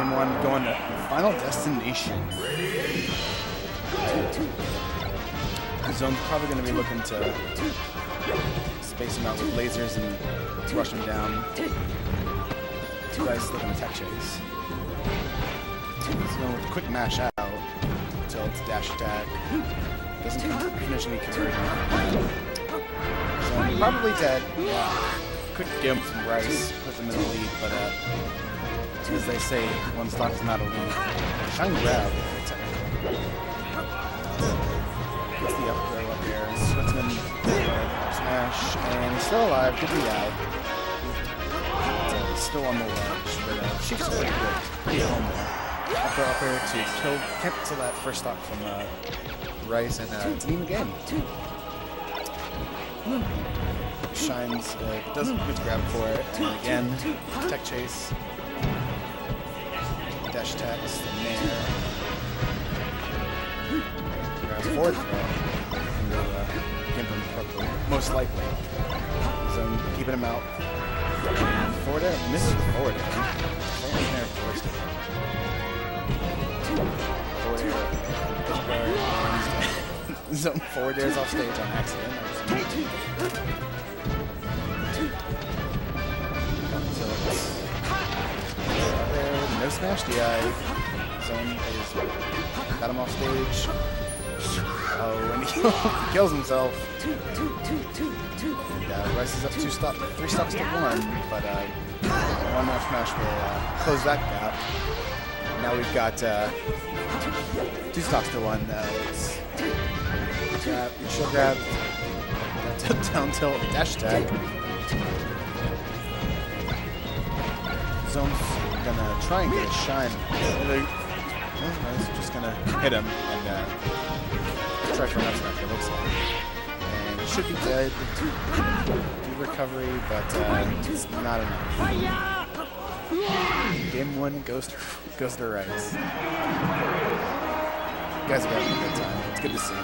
Game 1 going to Final Destination. Zone's probably going to be looking to space him out with lasers and rush him down. Two guys looking to tech chase. Zone with a quick mash out. Tilt, dash attack. Doesn't finish any conversion. Zone probably dead. Yeah. Could give him some rice, put them in the lead, but as they say, one stock is not a lead. Shine grab. Gets the up throw up there. Switzman smash, and he's still alive. Good lead out. Still on the ledge, but Sheik's pretty good. Pretty home there. Up there to kill, cancel that first stock from Rice, and it's an even game. Shines, doesn't get to grab for it, and again, tech chase. Dash attacks, the nair. Grab forward throw. And Gimpin probably most likely. Zone keeping him out. Forward air, misses the forward air. Forward air forced it. Forward air. Zone forward airs off stage on accident. No smash DI. Zone is got him off stage. Oh, and he kills himself. And Rice is up 3 stocks to 1, but one more smash will close that gap. Now we've got 2 stocks to 1. It's grab, shield grab, down tilt, dash attack. Zone's gonna try and get a shine. He's just gonna hit him and try for an up smash, it looks like. And he should be dead. Do recovery, but it's not enough. Game 1 goes to Rice. You guys are having a good time. It's good to see.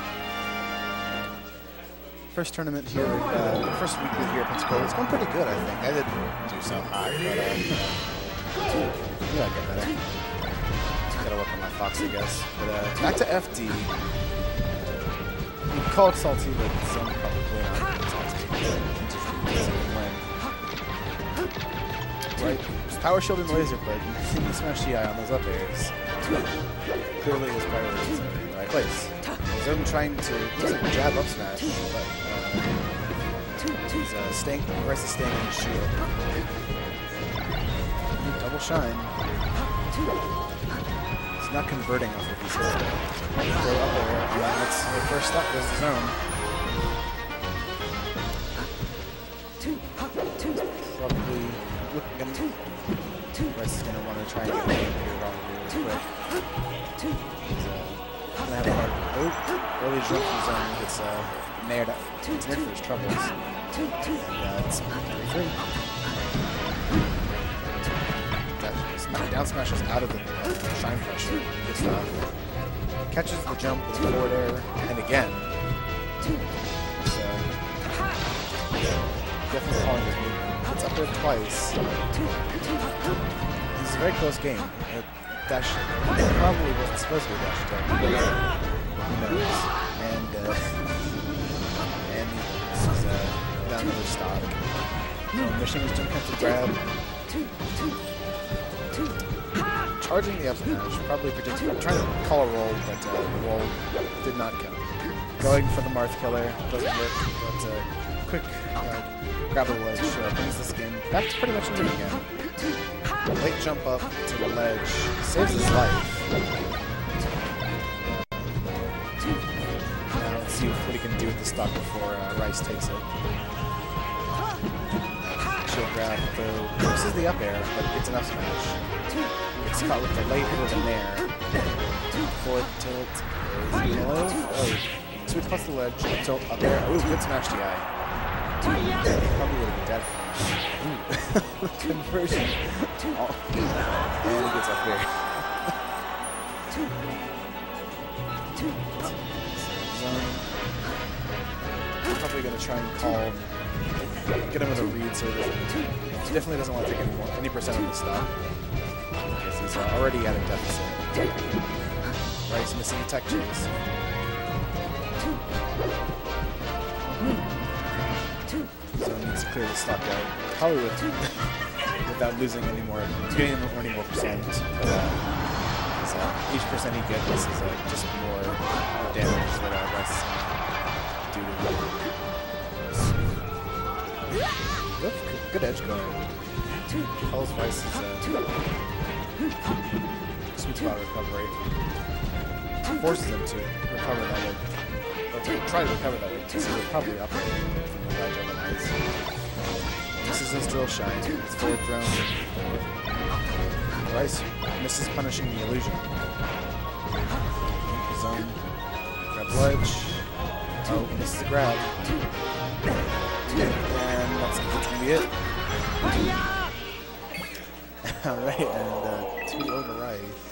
First tournament here, first weekly here at Pensacola. It's going pretty good, I think. I didn't do so high, but yeah, I get better. Gotta work on my Fox, I guess. But back to FD. You call it salty, but some probably not salty. Right, just power shield and laser, but you smash DI on those up airs. Clearly his priorities are in the right place. Zone trying to jab up smash, but he's staying. Rice is staying in his shield. Double shine. He's not converting off of these hits. Go up there, and that's the first stop goes to Zone. Probably looking. Rice is gonna want to try and get it here wrong really quick. Gonna have a hard early jump from Zone. It's nared up. It's nared for his troubles. And it's 3-3. Down smashes out of the shine pressure. Gets catches the jump with forward air, and again. So definitely calling his movement. It's up there twice. This is a very close game. Dash probably wasn't supposed to be a dash attack. Who knows? And this is down another stock. So machine is jumping up to grab. Charging the up smash, probably predicting. I'm trying to call a roll, but the roll did not come. Going for the Marth killer, doesn't work, but quick grab the ledge brings this game back to pretty much even again. Late jump up to the ledge, saves his life. Now let's see what he can do with the stock before Rice takes it. Shield grab, though, forces the up air, but it's an up smash. It's caught with the late hit of the nair. Forward tilt is yellow. Oh, sweet plus the ledge, tilt up air. Ooh, good smash DI. Probably would have been dead. Ooh, conversion. Oh. And he gets up here. Zone. Probably going to try and call, get him with a read so he definitely doesn't want to take any percent of the stock. Because is already at a deficit. Rice missing a tech chase. So it needs to clear the stock out. Probably without losing any more, getting any more percent. Each percent he gets is just more damage that Rice is going to do. Good edge guard. Calls Rice's sweet spot recovery. Forces him to recover that way. Or to try to recover that way. So he'll probably operate from the ledge otherwise. This is his drill shine. It's forward thrown. Rice misses punishing the illusion. His own grab ledge. Oh, misses a grab. And that's gonna be it. Alright, and 2-0 to Rice.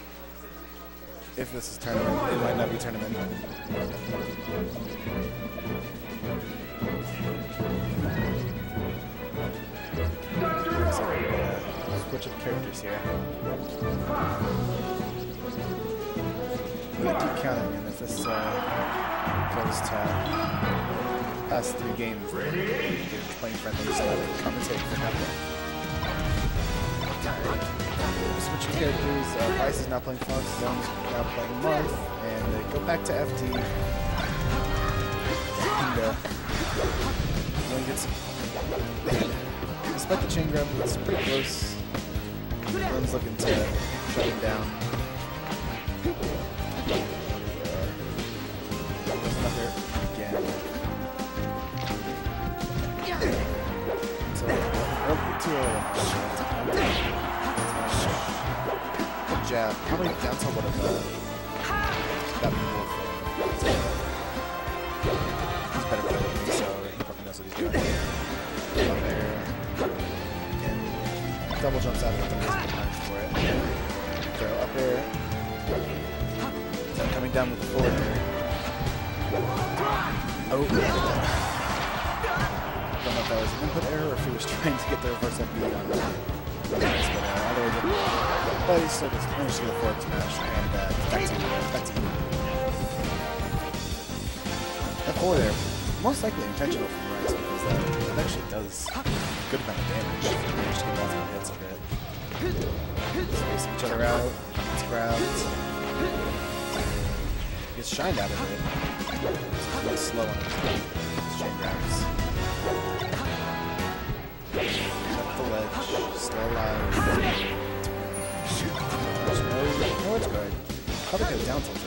If this is tournament, it might not be tournament. So, switch of characters here. I'm gonna keep counting, and if this goes to past 3 games, then playing friendly, so I will commentate for that one. Switching characters, Rice is now playing Fox, Zone's now playing Marth, and go back to FD. And Zone gets, despite the chain grab, it's pretty close. Zone's looking to shut him down. There's another again. So, too early. Good jab. Probably down tilt would have got me more for. He's better than me, so he probably knows what he's doing. Up there. And double jumps out of it, punish for it. Throw up there. So coming down with the forward there. Oh, don't know if that was an input error or if he was trying to get the reverse FB on that. But he still just managed to get a forward smash and back to him. That forward air, most likely intentional from Rice because that actually does a good amount of damage. He managed to get multiple hits of it. Spacing each other out, gets grabbed. Gets shined out of it. It's really slow on his chain grabs. The ledge, still alive. There's no edge guard. Probably go down tilt.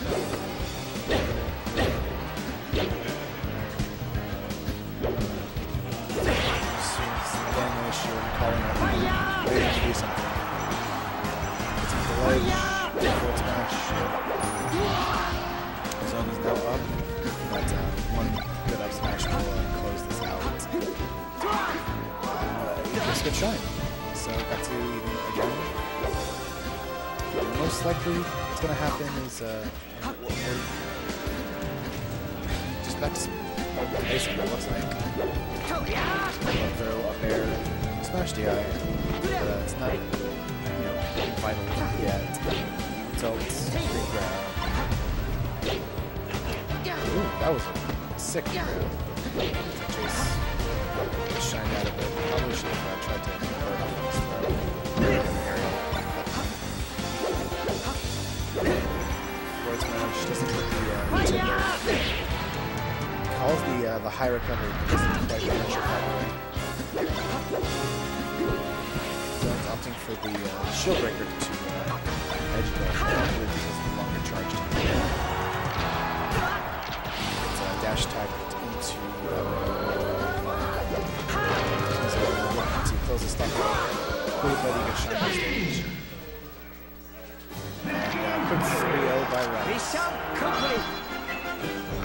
Again, no issue. Calling out. Waiting to do something. Gets the ledge. Forward smash. Zone is now up. But one good up smash will close this out. Just good shine. So back to even again. Most likely what's going to happen is just back to basically what it looks like. Throw up air, smash DI. It's not, vital yet. Tilt, grab. Ooh, that was a sick grab. Chase. Shine out of it. Probably should have tried to convert on this throw. Forward smash doesn't hit the calls the high recovery, but doesn't quite finish recovery. Zone's opting for the shield breaker to edge guard, probably because of the longer charge time. It's dash tagged into to close the stock out. Quick buddy gets shot on stage. And quick 3-0 by Rice.